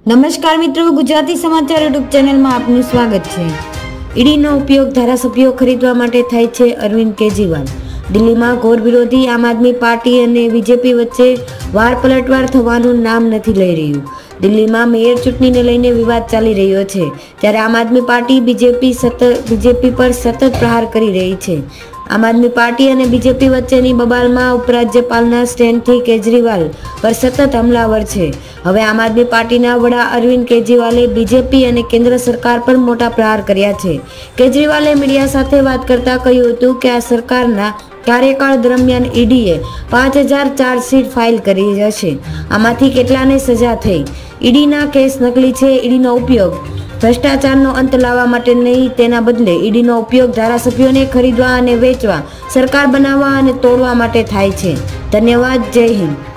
નમસ્કાર મિત્રો, ગુજરાતી સમાચાર યુટ્યુબ ચેનલમાં આપનું સ્વાગત છે। ઈડીનો ઉપયોગ ધારાસભ્યો ખરીદવા માટે થાય છે। અરવિંદ કેજરીવાલ। દિલ્હીમાં ઘોર વિરોધી આમ આદમી પાર્ટી અને બીજેપી વચ્ચે વાર પલટવાર થવાનું નામ નથી લઈ રહ્યું। દિલ્હીમાં મેયર ચૂંટણીને લઈને વિવાદ ચાલી રહ્યો છે, ત્યારે આમ આદમી પાર્ટી બીજેપી પર સતત પ્રહાર કરી રહી છે। આમ આદમી પાર્ટી અને બીજેપી વચ્ચેની બબાલમાં ઉપરાજ્યપાલના સ્ટેન્ડથી કેજરીવાલ પર સતત હમલાવર છે। હવે આમ આદમી પાર્ટીના વડા અરવિંદ કેજરીવાલે બીજેપી અને કેન્દ્ર સરકાર પર મોટા પ્રહાર કર્યા છે। કેજરીવાલે મીડિયા સાથે વાત કરતા કહ્યું હતું કે આ સરકારના કાર્યકાળ દરમિયાન ઈડીએ 5000 ચાર્જશીટ ફાઇલ કરી હશે, આમાંથી કેટલાને સજા થઈ। ઈડીના કેસ નકલી છે। ઈડીનો ઉપયોગ ભ્રષ્ટાચારનો અંત લાવવા માટે નહીં, તેના બદલે ઈડીનો ઉપયોગ ધારાસભ્યોને ખરીદવા અને વેચવા, સરકાર બનાવવા અને તોડવા માટે થાય છે। ધન્યવાદ। જય હિન્દ।